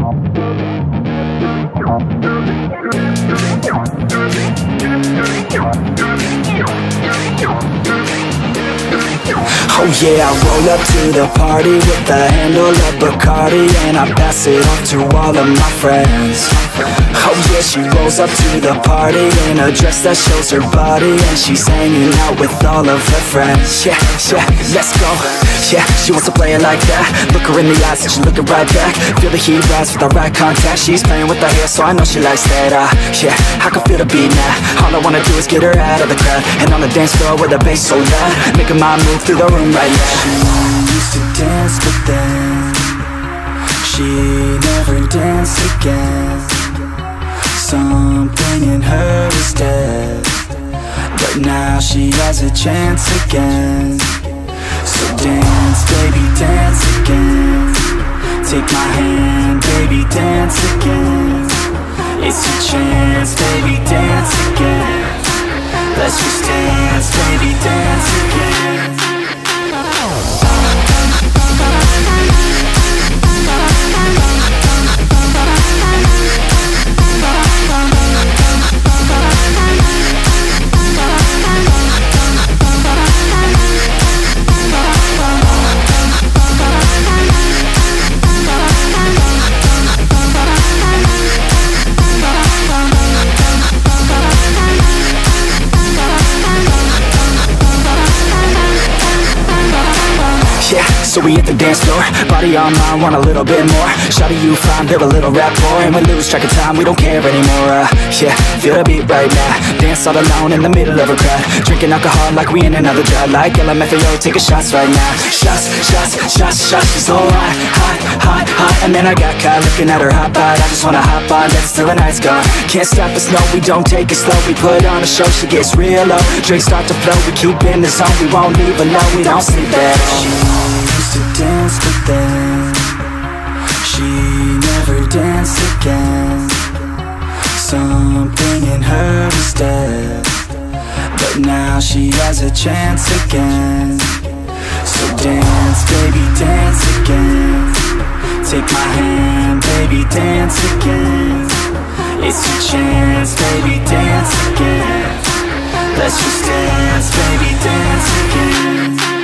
Oh yeah, I roll up to the party with a handle of Bacardi, and I pass it off to all of my friends. Oh yeah, she rolls up to the party in a dress that shows her body, and she's hanging out with all of her friends. Yeah, yeah, let's go. Yeah, she wants to play it like that. Look her in the eyes and she's looking right back. Feel the heat rise with the right contact. She's playing with her hair, so I know she likes that. Yeah, I can feel the beat now. All I wanna do is get her out of the crowd, and on the dance floor with the bass so loud, making my move through the room right now. She used to dance, but then she never danced again. Something in her is dead, but now she has a chance again. So dance, baby, dance again. Take my hand, baby, dance again. It's your chance, baby, dance again. Let's just dance, baby, dance again. So we hit the dance floor, body on mine, want a little bit more. Shawty, you fine, build a little rapport, and we lose track of time, we don't care anymore. Yeah, feel the beat right now. Dance all alone in the middle of a crowd, drinking alcohol like we in another drought. Like LMFAO, taking shots right now. Shots, shots, shots, shots. She's so hot, hot, hot, hot. And then I got caught looking at her hot bod. I just wanna hop on, dance till the night's gone. Can't stop us, no, we don't take it slow. We put on a show, she gets real low. Drinks start to flow, we keep in the zone. We won't leave alone, we don't sleep at all. To dance, but then she never danced again. Something in her is dead, but now she has a chance again. So dance, baby, dance again. Take my hand, baby, dance again. It's your chance, baby, dance again. Let's just dance, baby, dance again.